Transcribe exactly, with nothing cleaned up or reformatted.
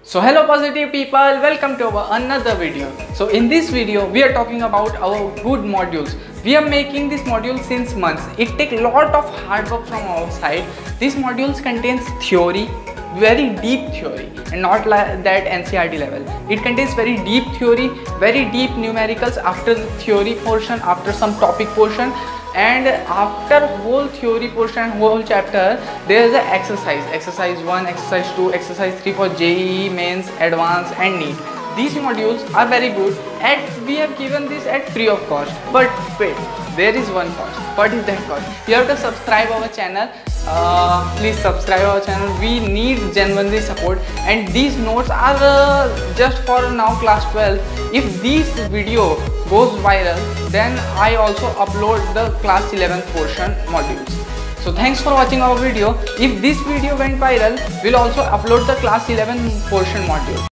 So hello positive people, welcome to our another video. So in this video we are talking about our good modules. We are making this module since months. It takes a lot of hard work from our side. These modules contains theory, very deep theory, and not like that N C E R T level. It contains very deep theory, very deep numericals after the theory portion, after some topic portion, and after whole theory portion, whole chapter, there is an exercise exercise one, exercise two, exercise three for J E E mains, advanced and NEET. These modules are very good and we have given this at free of cost. But wait, there is one cost. What is that cost? You have to subscribe our channel. Uh, please subscribe our channel. We need genuinely support, and these notes are uh, just for now class twelve. If this video goes viral, then I also upload the class eleven portion modules. So thanks for watching our video. If this video went viral, we'll also upload the class eleven portion module.